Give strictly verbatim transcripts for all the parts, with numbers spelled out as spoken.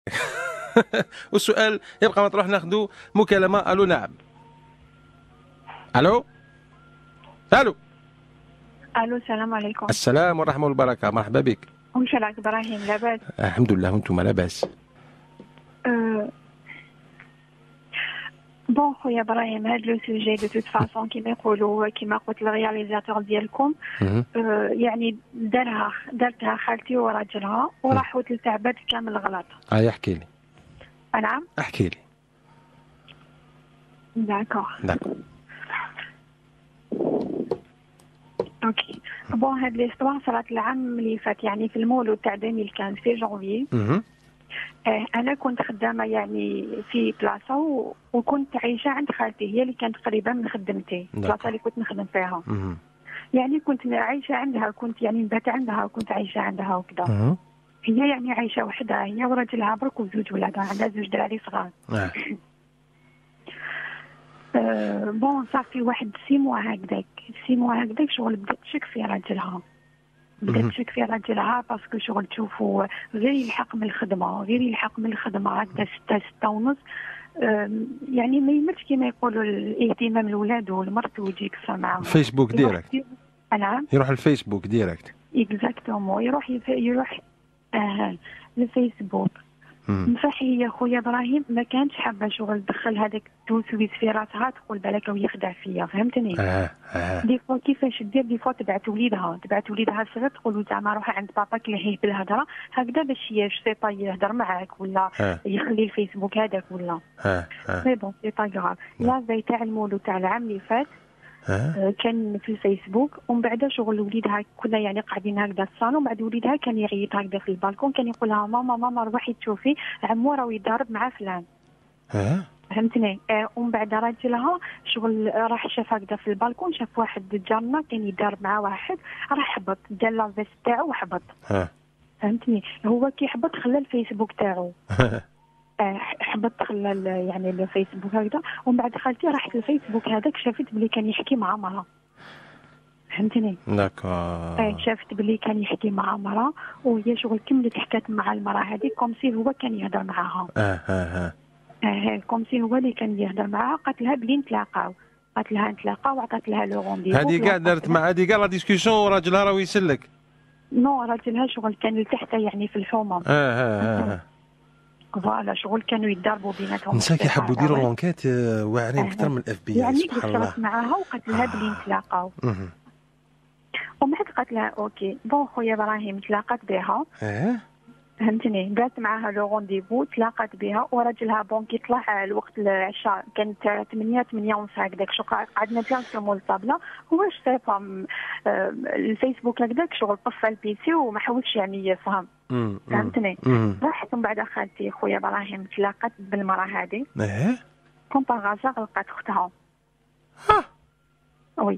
والسؤال يبقى مطروح. ناخذ مكالمه. الو نعم. الو الو الو السلام عليكم. السلام ورحمه الله وبركاته. مرحبا بك. واش راك ابراهيم؟ لاباس؟ الحمد لله وانتم لاباس؟ أه... بون خويا ابراهيم، هاد لو سوجي دو توت فاسون كيما يقولوا كيما قلت الرياليزاتور ديالكم أه... يعني دارها دارتها خالتي وراجلها وراحوا ثلاث عباد كامل غلط. اه احكي لي. نعم احكي لي. داكور داكور اوكي. بون هاد ليستوار صارت العام اللي فات، يعني في المولود تاع ألفين وخمسة في جونفي. آه انا كنت خدامه يعني في بلاصه و... وكنت عايشه عند خالتي، هي اللي كانت قريبه من خدمتي، البلاصه اللي كنت نخدم فيها. مه. يعني كنت عايشه عندها، كنت يعني نبات عندها وكنت عايشه عندها وكذا. هي يعني عايشه وحدها، هي وراجلها برك وزوج ولادها، عندها زوج دراري صغار. آه. أه بون صافي واحد سي موا هكذاك سي موا هكذاك شغل بدات تشك في راجلها، بدات تشك في راجلها باسكو شغل تشوفوا غير يلحق من الخدمه غير يلحق من الخدمه هكذا ستة ستة ونص. أه يعني ما يملش كيما يقولوا الاهتمام الولاد والمرت ويجي يكسر معاهم. فيسبوك ديريكت. نعم يروح الفيسبوك ديريكت. اكزاكتومون يروح يروح آه الفيسبوك. صح يا خويا ابراهيم ما كانتش حابه شغل تدخل هذاك توسويس في راسها، تقول بالك هو يخدع فيا، فهمتني؟ اه اه دي فوا كيفاش دير، دي فوا تبعت وليدها تبعت وليدها الصغير تقول زعما روحي عند باباك لهيه بالهضره هكذا باش سي با يهضر معاك ولا آه. يخلي الفيسبوك هذاك ولا اه اه سي بون سي با غراف. لا في تاع المولود تاع العام اللي فات آه. كان في الفيسبوك، ومن بعد شغل وليدها كنا يعني قاعدين هكذا الصالون، بعد وليدها كان يعيط هكذا في البالكون، كان يقول لها ماما ماما روحي تشوفي عمو راه يضارب مع فلان. اه فهمتني؟ آه ومن بعد راجلها شغل راح شاف هكذا في البالكون، شاف واحد جارنا كان يضارب مع واحد، راح حبط دار لافيس تاعو وحبط. اه فهمتني؟ هو كي حبط خلى الفيسبوك تاعو آه حبط خلى يعني الفيسبوك هكذا، ومن بعد خالتي راحت الفيسبوك هذاك شافت بلي كان يحكي مع مرا. فهمتني؟ داكور. آه شافت بلي كان يحكي مع مرا، وهي شغل كملت حكات مع المرا هذه كوم سي هو كان يهضر معاها. اه اه اه اه كوم سي هو اللي كان يهضر معاها. قالت لها بلي نتلاقاو، قالت لها نتلاقاو وعطات لها لو رونديفو. هذه كاع دارت مع هذه كاع لا ديسكسيون وراجلها راه يسلك. نو راجلها شغل كان لتحت يعني في الحومه. اه اه اه فوالا شغل كانوا يتضاربوا بيناتهم. النساء كيحبوا يديروا لونكيت واعرين اكثر من الاف بي اي. يعني سبحان الله. قصرت معاها وقالت لها بلي نتلاقاو. ومن بعد قالت لها اوكي بون خويا ابراهيم تلاقات بها. اه فهمتني؟ دارت معاها لو رونديفو تلاقات بها، وراجلها بون كي طلع الوقت العشاء كانت ثمانية ثمانية ونص هكذاك، شو قعدنا ديريكتومون الطابله، هو شافها الفيسبوك هكذاك شغل طفى البيسي وما حاولش يعني يفهم. فهمتني؟ راحت من بعد خالتي خويا ابراهيم تلاقات بالمراه هذه. اه كون باغازار لقات اختها. ها وي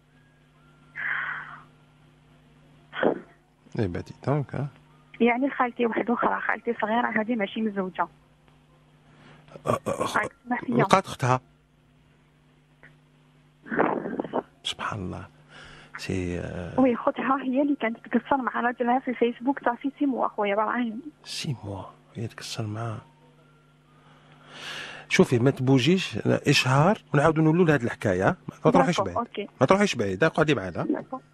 اي بدي دونك ها يعني خالتي واحده اخرى، خالتي صغيره هذه ماشي مزوجه. لقات اختها. سبحان الله. سي وي خوتها هي اللي كانت تكسر مع راجلها في الفيسبوك صافي سي موا خويا ابراهيم. سي موا هي تكسر معاه. شوفي ما تبوجيش اشهار ونعاودوا نقولوا لهاد الحكايه، ما تروحيش بعيد ما تروحيش بعيد قعدي معنا.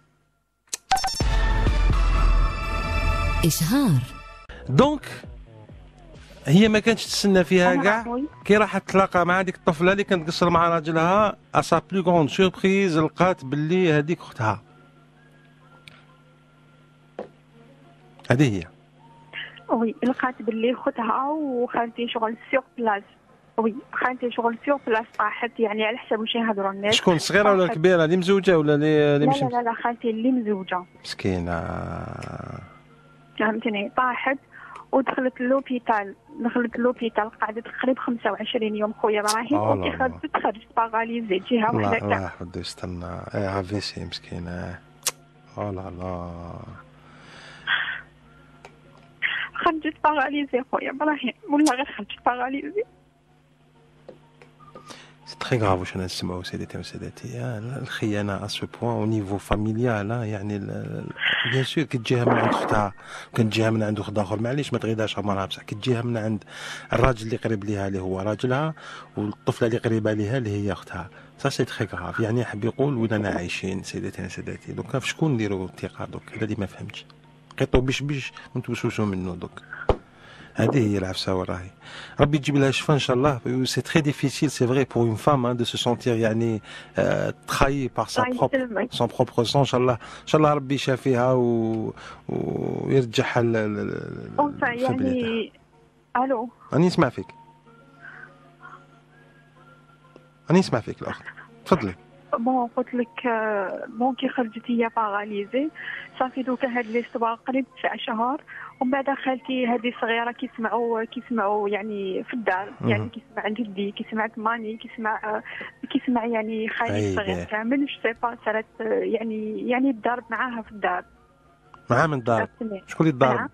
إشهار. دونك هي ما كانتش تستنى فيها كاع، كي راحت تلاقى مع هذيك الطفله اللي كانت تقصر مع راجلها ا سا بلو غروند سوربريز لقات باللي هذيك اختها. هذه هي. وي لقات باللي اختها، وخالتي شغل سيغ بلاص. وي خالتي شغل سيغ بلاص طاحت يعني على حساب واش يهضروا الناس. شكون الصغيره ولا الكبيره اللي مزوجه ولا اللي مش؟ لا لا لا خالتي اللي مزوجه مسكينه. فهمتني؟ طاحت ودخلت لوبيتال دخلت لوبيتال قعدت تقريبا خمسة وعشرين يوم خويا ابراهيم، وكي خرجت خرجت باغاليزي جهه وحده كاع. الله يحفظه يستنى. اي عافيسي مسكينه. او لا لا خرجت باغاليزي خويا ابراهيم، ولا غير خرجت باغاليزي. سي تري غراف واش انا نسمعوا سيداتي وسادتي. الخيانه اسو بوان او نيفو فاميليال، يعني بيان سور كتجيها من عند اختها، كتجيها من عند واحد اخر، معليش ما تغيداش عمرها، بصح كتجيها من عند الراجل اللي قريب ليها اللي هو راجلها، والطفله اللي قريبه ليها اللي هي اختها. سا سي تري غراف، يعني حب يقول ولنا عايشين سيداتي وسادتي. دوكا في شكون نديروا الثقه دوك؟ هذا اللي ما فهمتش. قيطو بيش بيش ونتوسوسوا منه دوك. هذه هي العفسه وراهي. ربي يجيب لها الشفاء ان شاء الله. سي تري ديفيسيل سي فري بور اون فام دو سو سونتير يعني تخاي بار سا بروبر سون بروبر سون. ان شاء الله ان شاء الله ربي يشافيها و... ويرجعها ل يعني. الو راني نسمع فيك، راني نسمع فيك الاخت، تفضلي. بون قلت لك بون كي خرجت هي باراليزي صافي دوكا هاد ليستوار قريب تسع شهور، ومن بعد خالتي هذه صغيره كيسمعوا كيسمعوا يعني في الدار، يعني كيسمع عند جدي، كيسمع ماني، كيسمع كيسمع يعني خالي الصغير كامل. جو سي با صارت يعني يعني الضرب معاها في الدار. معاه من الدار؟ شكون اللي ضارب؟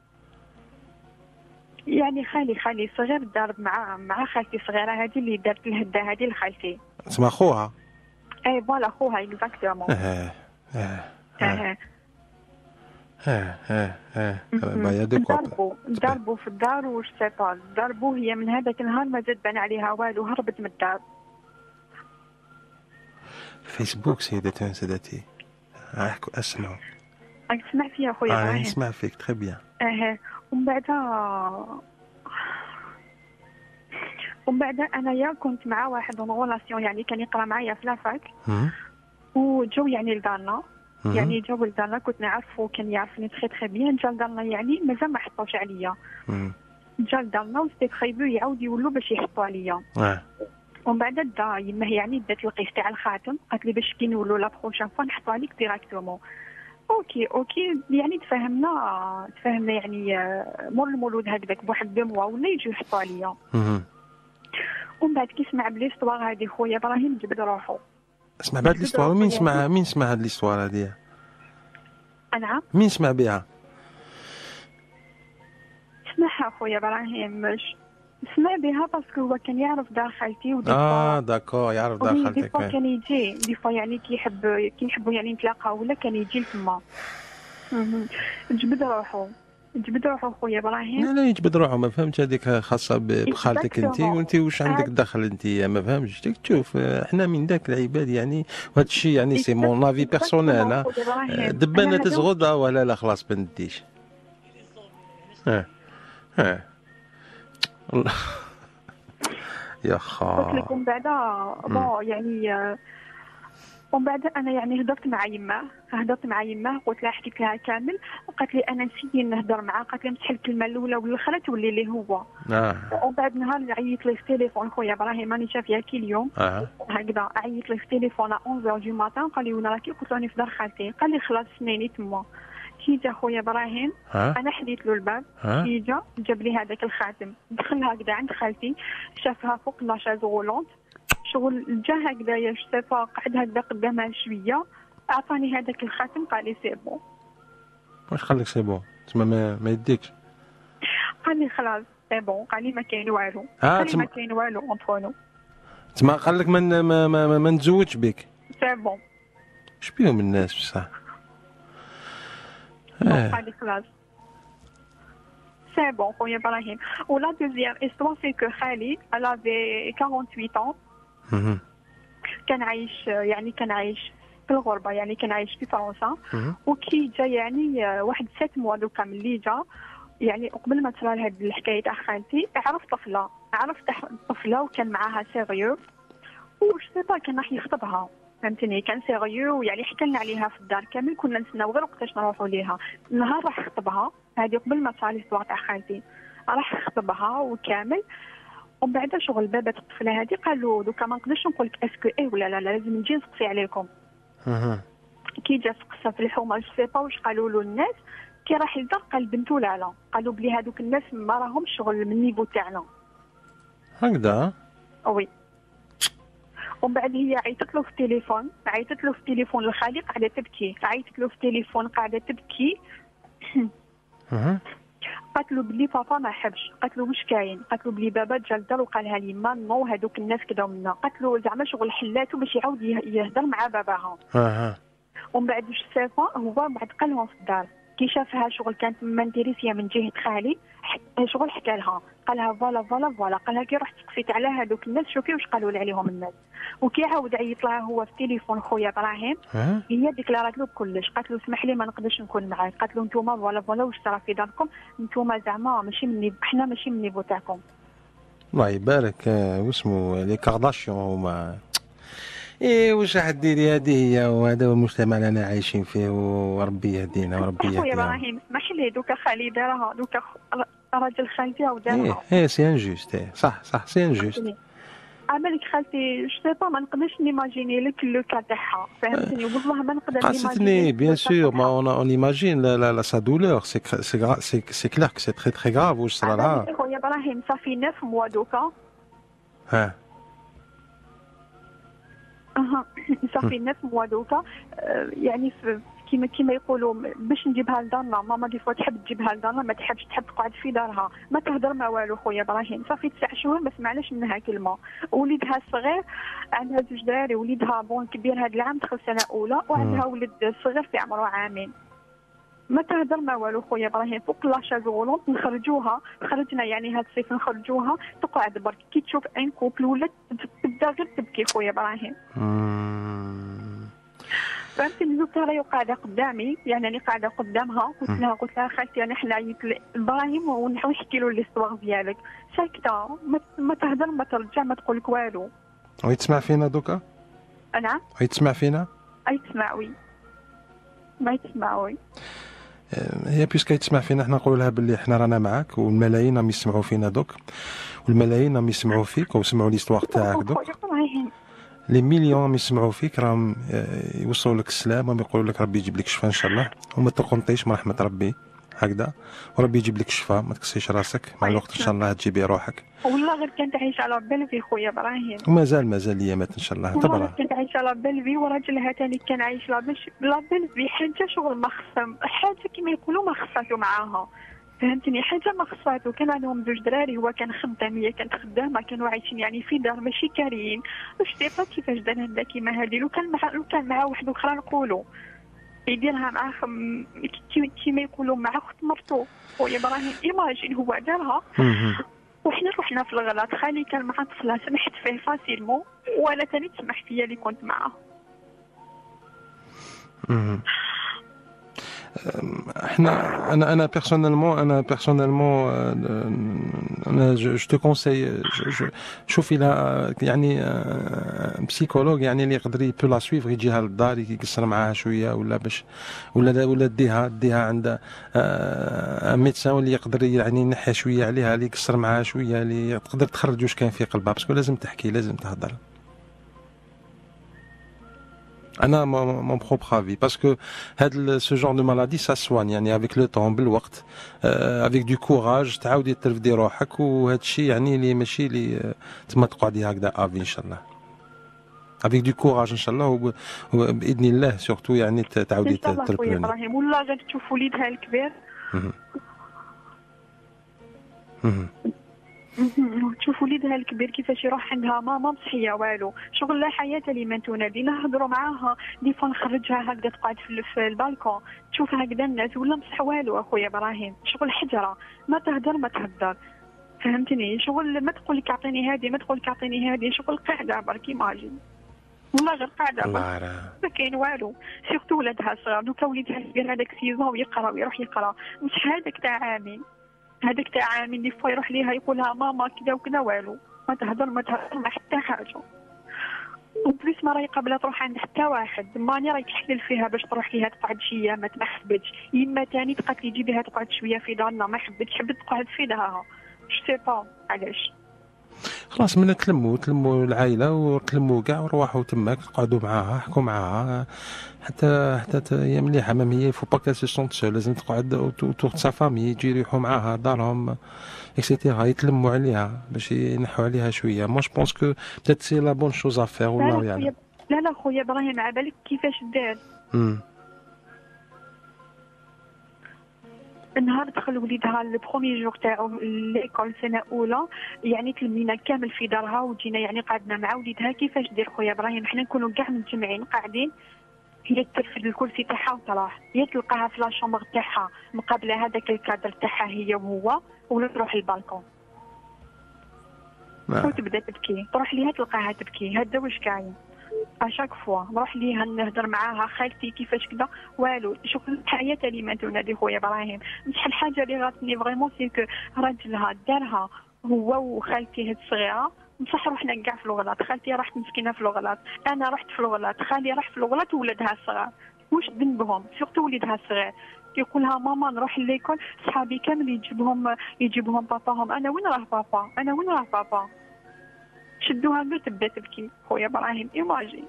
يعني خالي خالي صغير ضارب مع مع خالتي الصغيره هذه اللي دارت الهده هذه لخالتي. اسمها خوها؟ اي فوالا خوها اكزاكتومون. اه اه اه اه اه اه بايا دو كوا ضربوا ضربوا في الدار واش سي با ضربوا. هي من هذاك النهار ما زاد بان عليها والو، هربت من الدار. فيسبوك سيدتي وسادتي، احكوا اسمعوا. راك تسمع فيا خويا ابراهيم؟ اه نسمع فيك تري بيان. اه ومن بعد ومن بعد انايا كنت مع واحد اون ريلاسيون، يعني كان يقرا معايا في لافاك، وجو يعني لدارنا، يعني جاو لدارنا كنت نعرفو، كان يعرفني تخي تخي بيان. جا لدارنا يعني مازال ما حطوش عليا، جا لدارنا وستي بريفو يعاود يولوا باش يحطوا عليا. ومن بعد دا يماه يعني دات القيس تاع الخاتم، قالت لي باش كي نولوا لا بروشين فوا نحطوا عليك ديراكتومون. اوكي اوكي يعني تفاهمنا تفاهمنا يعني مور المولود هكذاك بواحد دو موا ولا يجيو يحطوا عليا. ومن بعد كي سمع بليستوار هذه خويا ابراهيم جبد روحو. اسمع بعد ليستوار، مين سمع مين سمع هاد ليستوار هذه؟ انا مين سمع بها؟ سمعها خويا ابراهيم، مش سمع بها باسكو هو كان يعرف دار خالتي ودي اه داكور يعرف دار خالتك. دي فوا كان يجي دي فوا يعني كيحب كيحبوا يعني نتلاقاو ولا كان يجي لتما. جبد روحو جبد روحو خويا ابراهيم. لا لا يجبد روحو، ما فهمتش هذيك خاصه بخالتك انت، وانت واش عندك دخل انت؟ ما فهمتش. تشوف احنا من ذاك العباد يعني، وهذا الشيء يعني سي مون افي بيرسونيل. دبانه تزغد ولا لا خلاص ما نديش. اه اه يا خا قلت لك ومن بعد بون يعني ومن بعد انا يعني هضرت مع يماه هضرت مع يماه قلت لها حكيت لها كامل، وقالت لي انا نسيت نهضر معاه، قالت لي مسح الكلمه الاولى والاخرى تولي لي هو. اه ومن بعد نهار عيط لي في التليفون خويا ابراهيم، راني شافيها كي اليوم. اه هكذا عيط لي في التليفون على احد عشر دو ماتان، قال لي وين راكي؟ قلت له راني في دار خالتي. قال لي خلاص سنيني تما. كي جا خويا ابراهيم انا حديت له الباب، كي جا جاب لي هذاك الخاتم، دخل هكذا عند خالتي، شافها فوق لاشاز غولونت، شغل جا هكذايا شتفا قعد هكذا قدامها شويه، اعطاني هذاك الخاتم قال لي سي بون. واش قال لك سي بون؟ تسمى ما, ما يديكش؟ قال لي خلاص سي بون، قال لي ما كاين والو، قال لي تم... ما كاين والو اونترونو. تسمى قال لك ما ما ما, ما, ما نتزوجش بك؟ سي بون. اش بيهم الناس بصح؟ آه. قال لي خلاص سي بون خويا ابراهيم. ولا دوزيام استوار سي كو خالي الافي ثمانية وأربعين عام، كان عايش يعني كان عايش في الغربه، يعني كان عايش في فرنسا. وكي جا يعني واحد ست موا دوكا ملي جا، يعني قبل ما تصرى هاد الحكايه تاع خالتي، عرف طفله عرف طفله وكان معاها سيريو، وش سيبا كان راح يخطبها، فهمتني؟ كان سيريو ويعني حكى لنا عليها في الدار كامل، كنا نتسناو غير وقتاش نروحوا ليها. نهار راح يخطبها هذه قبل ما تصرى ليستوار تاع خالتي، راح يخطبها وكامل. ومن بعد شغل بابا الطفله هذه قالوا دوكا ما نقدرش نقول لك اسكو ايه ولا لا، لا لازم نجي نسقسي عليكم. اها كي جا سقسى في الحومه جو سي با واش قالوا له الناس، كي راح للدار قال بنتو لا لا، قالوا بلي هذوك الناس ما راهمش شغل من النيفو تاعنا هكذا. وي. ومن بعد هي عيطت له في التليفون، عيطت له في التليفون الخالي قاعده تبكي، عيطت له في التليفون قاعده تبكي. اها قالت له بلي بابا ما حبش. قالت له واش كاين؟ قالت له بلي بابا جا للدار وقالها لي ما نو هذوك الناس كداو منا. قالت له زعما شغل حلاتو باش يعاود يهضر مع باباها. اها ومن بعد واش صافا هو بعد قال لهم في الدار كي شافها شغل كانت مانتيريسيه من جهه خالي شغل حكى لها قال لها فوالا فوالا فوالا قال لها كي رحت سقسيت على هذوك الناس شوفي واش قالوا لي عليهم الناس. وكي عاود عيط لها هو في التليفون خويا ابراهيم هي ديكلارات له بكلش. قالت له اسمح لي ما نقدرش نكون معاك. قالت له نتوما فوالا فوالا واش صرا في داركم نتوما زعما ماشي مني حنا ماشي من نيفو تاعكم. الله يبارك. واسمو لي كارداشيون هما ايه واش راح ديري هذه هي وهذا هو المجتمع اللي انا عايشين فيه وربي يهدينا وربي يهدينا. خويا ابراهيم اسمح لي دوكا خالي دارها دوكا راجل خالتي عاود دارها. ايه ايه سي انجوست. ايه صح صح سي انجوست. عملك خالتي جو سي با ما نقدرش نيماجيني لك لو كا تاعها فهمتني والله ما نقدر نيماجيني. بيان سور ما اون ايماجين لا لا سا دولور سي سي سي كلير كو سي تري تري غراف واش صرا لها. خويا ابراهيم صافي نف موا دوكا. ها اها صافي نف موا دوكا يعني كيما كيما يقولوا باش نجيبها لدارنا. ماما دي فوا تحب تجيبها لدارنا ما تحبش تحب تقعد في دارها ما تهضر ما والو. خويا ابراهيم صافي تسع شهور ما سمعناش منها كلمه. وليدها الصغير عندها زوج دراري وليدها بون كبير هذا العام دخل سنه اولى وعندها ولد صغير في عمره عامين ما تهضر ما والو. خويا ابراهيم فوق لاشاز غولونت نخرجوها خرجنا يعني هاد الصيف نخرجوها تقعد برك كي تشوف ان كوبل ولا تبدا غير تبكي. خويا ابراهيم فهمتني دوكا راهي قاعده قدامي يعني انا قاعده قدامها قلت لها قلت لها خالتي انا حلايت ابراهيم ونحاول نحكي له ليستواغ ديالك ساكته ما تهضر ما ترجع ما تقول لك والو. وهي تسمع فينا دوكا؟ نعم وهي تسمع فينا؟ اي تسمع وي ما تسمع وي. هي بيسكي تسمع فينا حنا نقول لها باللي حنا رانا معاك والملايين راهم يسمعوا فينا دوك والملايين راهم يسمعوا فيك ويسمعوا ليستواغ تاعك دوك. لي مليون راهم يسمعوا فيك راهم يوصلوا لك السلام ويقولوا لك ربي يجيب لك الشفاء ان شاء الله وما تقنطيش من رحمه ربي هكذا وربي يجيب لك الشفاء ما تكسيش راسك مع الوقت ان شاء الله تجيبي روحك. والله غير كنت عايشه على بلفي خويا ابراهيم ومازال مازال ايامات ان شاء الله تبرا. والله كنت عايشه على بلفي وراجلها ثاني كان عايش لا بلفي حاجه شغل ما خصم حاجه كما يقولوا ما خصاتو معاها فهمتني حاجه ما خصاتو. كان عندهم زوج دراري هو كان خدام هي كانت خدامه كانوا عايشين يعني في دار ماشي كاريين واش ديفا كيفاش دار هذا كيما هذه لو كان مع لو كان مع واحد اخرى نقولوا يديرها مع خم... كيما يقولوا مع اخت مرتو. خويا ابراهيم ايماجين هو دارها وحنا رحنا في الغلط. خالي كان مع طفله سمحت فيه فاسيلمون وانا ثاني تسمح فيا اللي كنت معاه. احنا انا انا بيرسونيلمون انا بيرسونيلمون انا جو تو كونساي شوفي لها يعني بسيكولوج يعني اللي يقدر يبو لا سويفر يجيها للدار يقصر معاها شويه ولا باش ولا ولا ديها ديها عند ميدسان اللي يقدر يعني ينحي شويه عليها اللي يقصر معاها شويه اللي تقدر تخرج واش كاين في قلبها باسكو لازم تحكي لازم تهضر. انا مون بروبر افي باسكو هاد سو جور دو مالادي سا سوان يعني افيك لو طون بالوقت افيك دو كوراج تعاودي ترفدي روحك وهذا الشيء يعني اللي ماشي اللي تما تقعدي هكذا افي ان شاء الله افيك دو كوراج ان شاء الله وباذن الله سورتو يعني تعاودي تربلوني. ابراهيم والله غير تشوف وليدها الكبير تشوف وليدها الكبير كيفاش يروح عندها ماما مصحيه والو شغل لا حياه لمن تنادي نهضروا معاها دي فوا نخرجها هكذا تقعد في البالكون تشوف هكذا الناس ولا مصح والو. اخويا ابراهيم شغل حجره ما تهدر ما تهدر فهمتني شغل ما تقول لك اعطيني هذه ما تقول لك اعطيني هذه شغل قاعده برك ماجين والله غير قاعده ما كاين والو سيرتو ولادها صغار دوكا وليدها الكبير هذاك سيزون ويقرا ويروح يقرا مش هذاك تاع عامين هذاك تاع عامين دي فوا يروح ليها يقول لها ماما كذا وكذا والو ما تهضر ما تهضر ما حتى حاجه وبليس ما راهي قابله تروح عند حتى واحد ماني راهي تحلل فيها باش تروح ليها تقعد شي ايامات ما حبتش يما ثاني تقات لي جيبيها تقعد شويه في دارنا ما حبتش حبت تقعد في دارها جو سي با علاش. خلاص من تلموا تلموا العائله وتلموا كاع وروحوا تماك تقعدوا معاها حكوا معاها حتى حتى هي مليحه مام هي فو با كال سو سونت سول لازم تقعد اوتور سا فامي يجي يروحوا معاها دارهم اكسيتيرا يتلموا عليها باش ينحوا عليها شويه. مو جو بونس كو بتات سي لا بون شوز ا فير والله يعلم. لا لا خويا ابراهيم على بالك كيفاش دار نهار دخل وليدها البروميي جور تاعو ليكول سنه اولى، يعني تلمينا كامل في دارها وجينا يعني قعدنا مع وليدها كيفاش دير خويا ابراهيم، حنا نكونوا كاع مجتمعين قاعدين، هي ترفد الكرسي تاعها وتروح، هي تلقاها في لاشومبر تاعها مقابله هذاك الكادر تاعها هي وهو، ولا تروح البالكون وتبدا تبكي، تروح ليها تلقاها تبكي. هذا واش كاين اشاك فوا نروح ليها نهضر معاها خالتي كيفاش كذا والو. شوف الحياه اللي ما تنادي خويا ابراهيم، بصح الحاجه اللي غاتني فريمون سي كو راجلها دارها هو وخالتي هاد الصغيره، بصح رحنا كاع في الغلط، خالتي راحت مسكينه في الغلط، انا رحت في الغلط، خالي راح في الغلط وولدها الصغار، واش ذنبهم سورتو وليدها الصغير. يقول لها ماما نروح ليكول صحابي كامل يجيبهم يجيبهم باباهم، انا وين راه بابا، انا وين راه بابا. شدوها غير تبدا تبكي خويا ابراهيم. ايماجين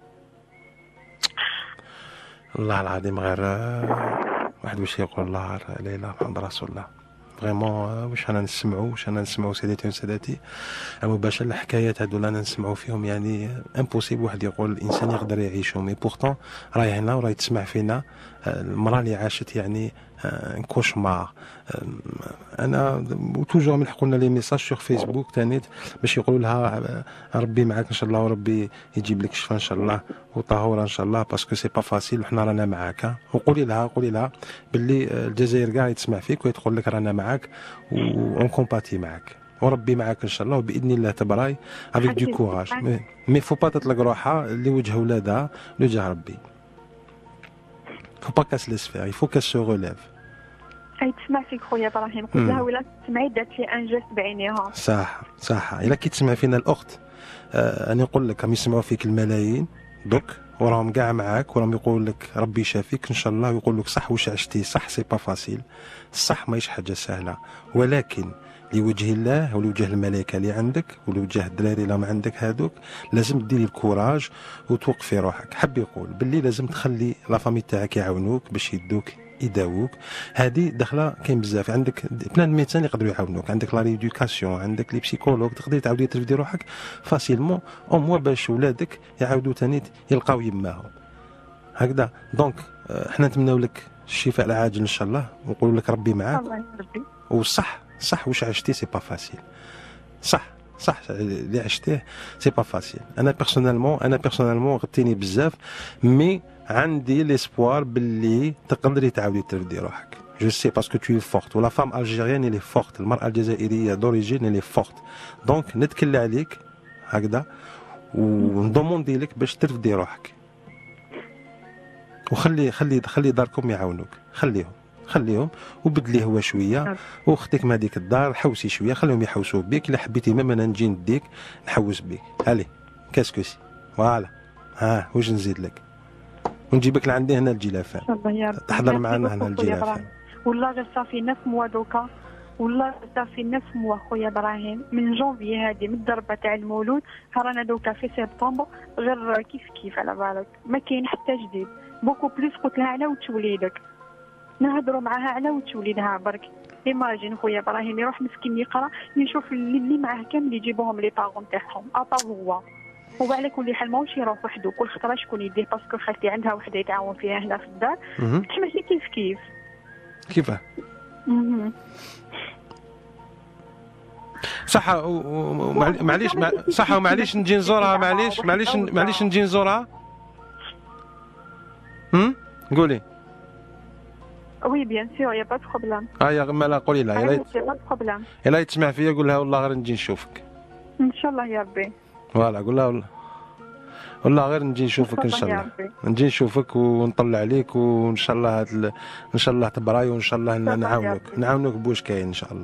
الله العظيم غير واحد واش يقول الله لا اله محمد رسول الله. فريمون واش انا نسمعوا واش انا نسمعوا سيداتي وسادتي مباشره الحكايات هادو اللي انا نسمعوا فيهم، يعني امبوسيبل واحد يقول الانسان يقدر يعيشهم. مي بورتون راهي هنا وراهي تسمع فينا المراه اللي عاشت يعني كوشمار. انا توجور نلحقوا لنا لي ميساج سور فيسبوك تانيت باش يقولوا لها ربي معاك ان شاء الله وربي يجيب لك الشفاء ان شاء الله وطهوره ان شاء الله باسكو سي با فاسيل وحنا رانا معاك. وقولي لها قولي لها باللي الجزائر كاع يتسمع فيك ويدخل لك رانا معاك اون كومباتي معاك وربي معاك ان شاء الله وباذن الله تبراي افيك دو كوراج. مي فو با تطلق روحها لوجه ولادها لوجه ربي. فو با كاس ليس فير يفو كاس سو ريليف. اي تسمع فيك خويا ابراهيم، قلت لها ولا تسمعي دارت لي ان جيست بعينيها. صح صح. الا كي تسمع فينا الاخت آه انا نقول لك راهم يسمعوا فيك الملايين دوك وراهم كاع معاك وراهم يقول لك ربي يشافيك ان شاء الله ويقول لك صح واش عشتي صح سي با فاسيل صح ماهيش حاجه سهله، ولكن لوجه الله ولوجه الملائكه اللي عندك ولوجه الدراري اللي عندك هذوك لازم ديري الكوراج وتوقفي روحك. حب يقول باللي لازم تخلي لا فامي تاعك يعاونوك باش يدوك يداووك. هذه داخله كاين بزاف، عندك بلان ميدسان يقدروا يعاونوك، عندك لا ريدوكاسيون، عندك لي بسيكولوج، تقدري تعاودي ترفدي روحك فاسيلمون او موا باش ولادك يعاودوا ثاني يلقاو يماهم هكذا. دونك احنا نتمناو لك الشفاء العاجل ان شاء الله ونقول لك ربي معاك. الله يربي. وصح صح واش عشتي سي با فاسيل صح صح اللي عشتيه سي با فاسيل. انا بيرسونيلمون انا بيرسونيلمون غتيني بزاف مي عندي ليسبوار باللي تقدري تعاودي تردي روحك. جو سي باسكو تو فورت ولا فام الجيريان اللي فورت، المراه الجزائريه دوريجين اللي فورت. دونك نتكل عليك هكذا وندوموندي لك باش ترفدي روحك وخلي خلي خلي داركم يعاونوك، خليهم خليهم وبدلي هو شويه واختك ما هذيك الدار حوسي شويه خليهم يحوسوا بك. الا حبيتي ميم انا نجي نديك نحوس بك. علي كاسكوسي فوالا ها واش نزيد لك ونجيبك لعندي هنا الجلافان تحضر معنا هنا الجلافان. والله غير صافي نف موا دوكا، والله صافي نف موا خويا ابراهيم من جونفي هذه من الضربه تاع المولود رانا دوكا في سبتمبر غير كيف كيف على بالك ما كاين حتى جديد. بوكو بليس قلت لها على وتوليدك نهضروا معاها على وتوليدها برك. ايماجين خويا ابراهيم يروح مسكين يقرا يشوف اللي, اللي معاه كامل يجيبوهم لي بارون تاعهم ابا هو وعلى كل حال ماهوش يروح وحده كل خطره شكون يديه باسكو خالتي عندها وحده يتعاون فيها هنا في الدار ماشي كيف كيف كيفاه صح. معليش صح ومعليش نجي نزورها معليش معليش معليش نجي نزورها. هم قولي. وي بيان سور يا با بروبليم. اه يا غماله قولي لها يلا با بروبليم. يلا يتسمع فيا قول لها والله غير نجي نشوفك ان شاء الله يا ربي. فوالا قول لها والله والله غير نجي نشوفك ان شاء الله نجي نشوفك ونطلع عليك وان شاء الله هتل... ان شاء الله تبراي وان شاء الله نعاونك نعاونك بوش كاين ان شاء الله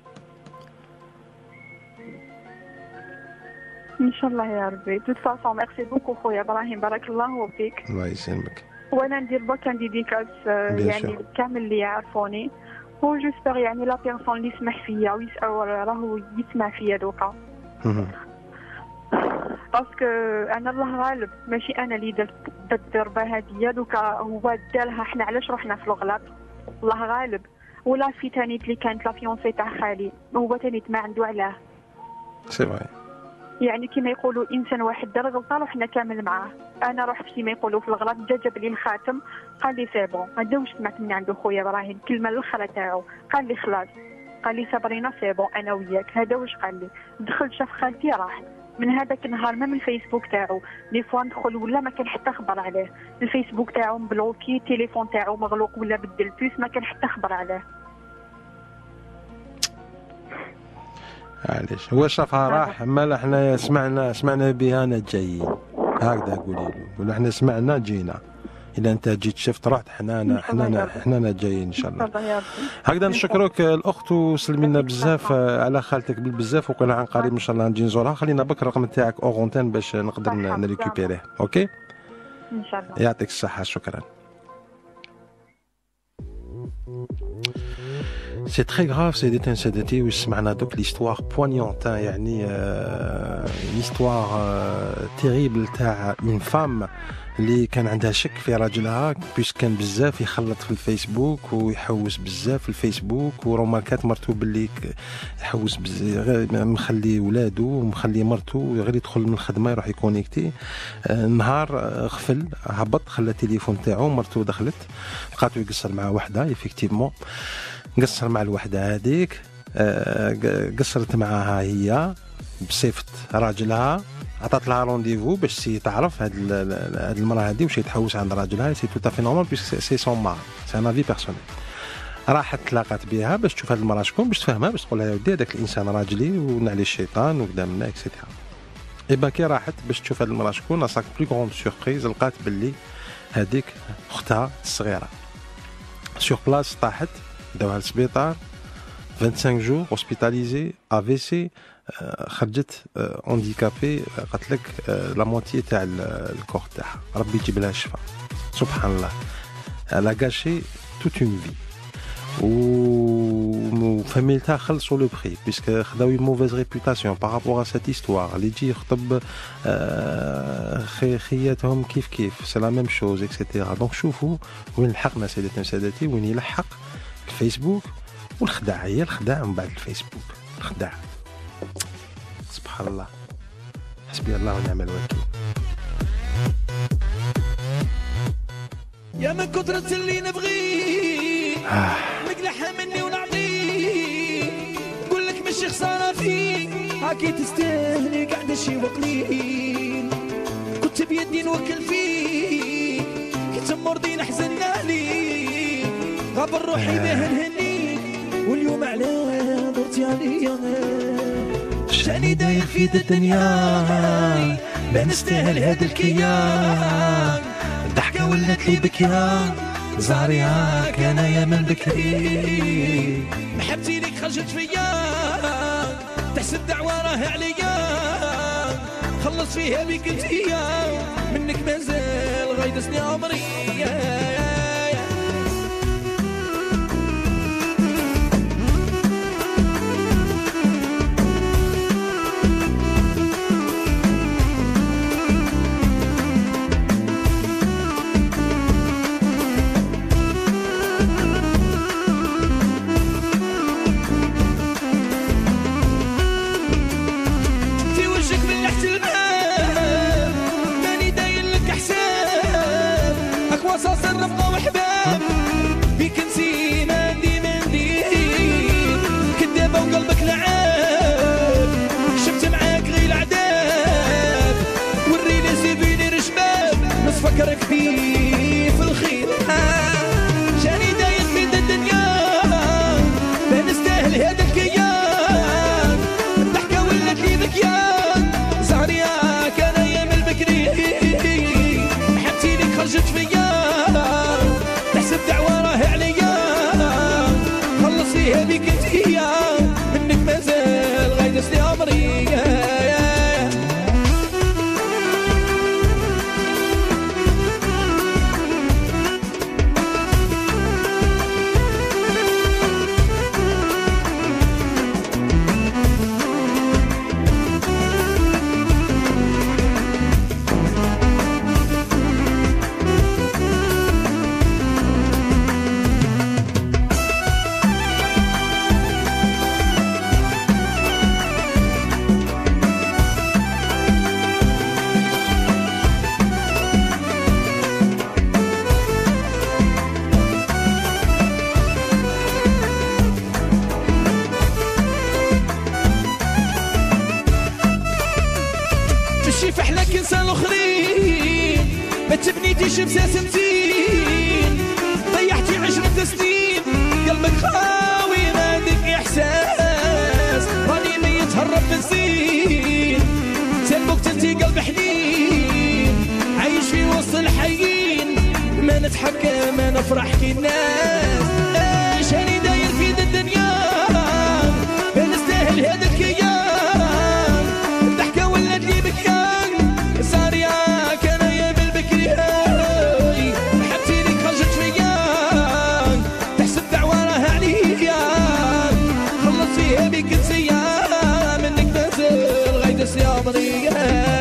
ان شاء الله يا ربي. دو فاسون ميرسي بوكو خويا ابراهيم بارك الله فيك. الله يسلمك. وانا ندير برك ان ديديكاس يعني كامل اللي يعرفوني وجوستر يعني لا بيرسون اللي يسمح فيا ويسأل راهو يسمع فيا دوكا باسكو انا الله غالب ماشي انا اللي درت الضربه هذه دوكا هو دارها. حنا علاش رحنا في الغلط الله غالب. ولا في تانيت اللي كانت لا فيونسي تاع خالي هو تانيت ما عنده علاه سي فري يعني كما يقولوا انسان واحد دار غلطه وحنا كامل معاه. انا رحت كما يقولوا في الغلط، جا جاب لي الخاتم قال لي سي بون. هذا واش سمعت من عنده خويا ابراهيم، كلمه الاخرى تاعو قال لي خلاص، قال لي صابرينا سي بون انا وياك. هذا واش قال لي. دخل شاف خالتي راح من هذاك النهار ما من الفيسبوك تاعو لي فوا ندخل ولا ما كان حتى خبر عليه. الفيسبوك تاعو مبلوكي، التليفون تاعو مغلوق ولا بدل بيس، ما كان حتى خبر عليه. معليش هو شافها راح، مالا حنا سمعنا سمعنا بها انا جايين هكذا قولي له، ولا احنا سمعنا جينا. اذا انت جيت شفت رحت، حنا حنا حنا جايين ان شاء الله. هكذا نشكرك الاخت وسلمي لنا بزاف على خالتك بالبزاف، وكنا عن قريب ان شاء الله نجي نزورها. خلينا بك الرقم تاعك اورونتين باش نقدر نريكوبيريه. اوكي ان شاء الله. يعطيك الصحه، شكرا. سي تري غراف سيدتي سادتي، واش سمعنا دوك ليستوار بوانيونت، يعني ليستوار تيريبل تاع اون فام اللي كان عندها شك في راجلها، بيش كان بزاف يخلط في الفيسبوك ويحوس بزاف في الفيسبوك، وروماركات مرتو باللي يحوس بزاف، مخلي ولادو ومخلي مرتو غير يدخل من الخدمه يروح يكونيكتي. النهار غفل هبط، خلى التليفون تاعو، مرتو دخلت لقاتو يقصر مع وحده ايفيكتيفمون، قصر مع الوحده هذيك، قصرت معاها هي بصفه راجلها، عطات لها رونديفو باش سي تعرف هاد هاد المراه هادي واش يتحوس عند راجلها. سي تو تافي نورمال بيسك سي سون مار، سي ان افي بيرسونيل. راحت تلاقات بها باش تشوف هاد المراه شكون، باش تفهمها، باش تقول لها يا ودي هذاك الانسان راجلي ونعلي الشيطان وكذا منا اكسيتيرا. اي با كي راحت باش تشوف هاد المراه شكون، صاك بلو غروند سوربريز، لقات باللي هذيك اختها الصغيره. سور بلاص طاحت، داوها للسبيطار، خمسة وعشرين جور اوسبيتاليزي ا في سي، خرجت اونديكابي، قالت لك لا موتي تاع الكور تاعها، ربي يجيب لها الشفاء. سبحان الله، لا غاشي توت اون في. و فاميلتها خلصوا لو بري بيسك خداو اون موفيز ريبوتاسيون بارابور ا سيت هيستوار. اللي يجي يخطب خياتهم كيف كيف سي لا ميم شوز اكسيتيرا. دونك شوفوا وين لحقنا سيداتي وسادتي، وين يلحق الفيسبوك والخداع. هي الخداع من بعد الفيسبوك، الخداع. سبحان الله، حسبي الله ونعم الوكيل. يا من كثرة اللي نبغيه مقلحها مني ونعطيه، نقول لك ماشي خسارة فيك، هاكي تستاهلي قاعدة شي وقليل، كنت بيدي نوكل فيك، كنت مرضي حزنا لي، غابر روحي به نهنيك، واليوم على درتي عليا شاني داير في ذا الدنيا، ما نستاهل هذا الكيان، الضحكة ولات لي بكيان، زهريها كان يا من بكري، محبتي ليك خرجت فيا، تحسب دعوة راه عليا، خلص فيها بيك انتيا، منك مازال غيدسني عمري. وصاص الرفقة وحباب بيك نسينا ندي مندي، كدابة وقلبك لعاب، شفت معاك غير العذاب، وريني سيبيني رشباب، نصفكرك بيه في الخير، جاني داير في ذا الدنيا، ما نستاهل هذا الكيان، الضحكة ولات لي ذكيان، زهريا كان ايام البكري، محبتي ليك خرجت فيا، تحسب دعوة راه عليا، خلص فيها بيك انتيا، منك مازال غيدسني عمري. ماشي فحلك انسان الاخرين ما تبنيتيش بساس متين ضيعتي عشرة سنين قلبك خاوي ما عندك احساس راني ميت هرب بنزين سلبك تنتي قلب حنين عايش في وسط الحيين ما نتحكم ما نفرح كي الناس ايش هاني داير في الدنيا ما نستاهل هذا الكيان الضحكة ولات لي بكيان صار ياك انا يا بالبكري حبتي لي خرجت فيا تحسب دعوة راها عليا خلص فيها بك نسيا منك بنزل غايدة يا مريا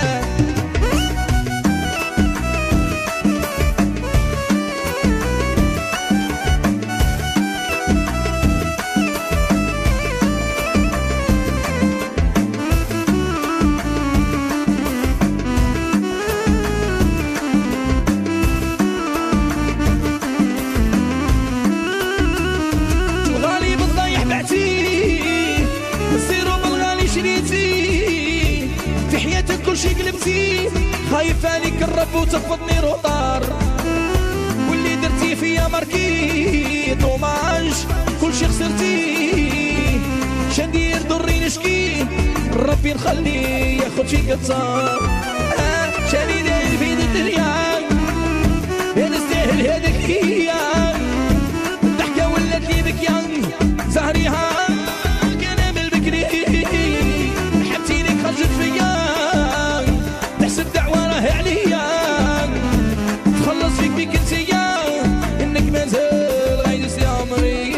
كلشي قلبتي خايف عليك الرب وتفضني روطار واللي درتي فيا ماركيت وماش كلشي خسرتي شندير ضري نشكي ربي نخلي ياخد شي قطار آه شاني داير في الدنيا يا نستاهل هذاك هي الضحكة ولات لي بكيان زهريها كان بالبكري حبتي لك خرجت فيا عليا تخلص فيك بيك انتيا انك مازال غايدس يا عمري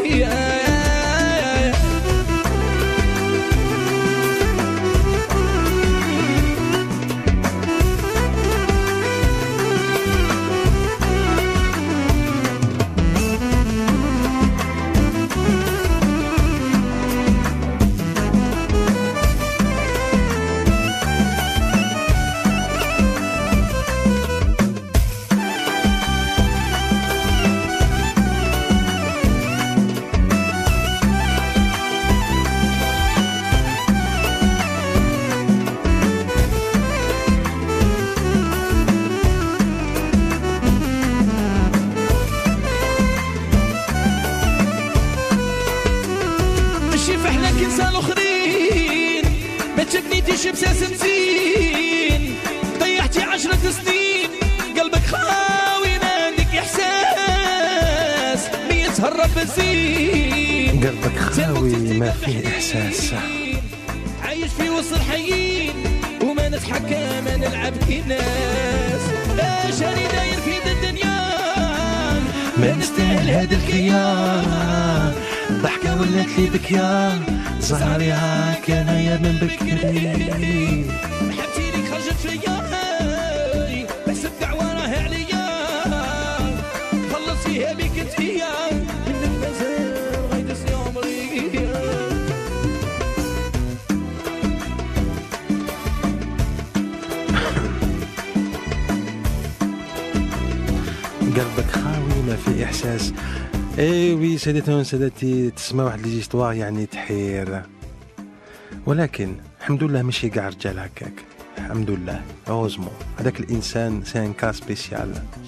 بساس مزين ضيعتي عشرة سنين قلبك خاوي ما عندك احساس ميت هرب بنزين قلبك خاوي ما فيه احساس عايش في وسط الحيين وما نتحكم ما نلعب كناس ايش راني داير في الدنيا ما نستاهل هذا الكيان ضحكة ولات لي بكيان زهري هاك انا يا من بكري حبتي لك خرجت فيا بس الدعوة راها عليا خلص فيها بك انتيا منك مازال غايدس يا عمري قلبك خاوي ما في احساس. اي وي سادتنا وسادتي، تسمع واحد لي جيستوار يعني تحير، ولكن الحمد لله ماشي كاع رجال هكاك، الحمد لله اوزمو هذاك الانسان سي ان كا سبيسيال.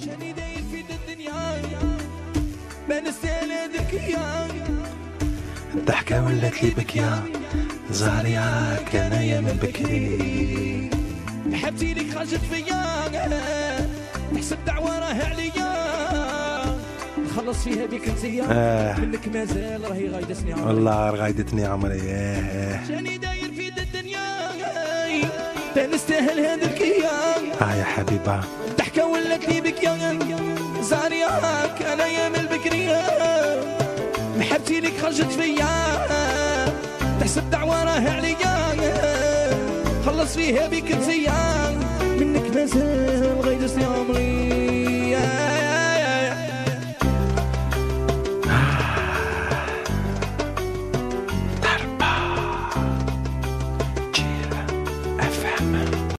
الضحكة ولات لي بكيا زهري هاك انايا من بكري حبتي لك خرجت فيا نحسب دعوة راها عليا خلص فيها بك انتيا آه. منك مازال راهي غايدتني عمري والله غايدتني عمري آه. جاني داير في الدنيا تنستاهل هذا الكيان اه يا حبيبه الضحكة ولات لي بكيا زهري هاك انايا من بكري محبتي لك خرجت فيا تحسب دعوة راها عليا خلص فيها بك انتيا منك مازال غايدتني عمري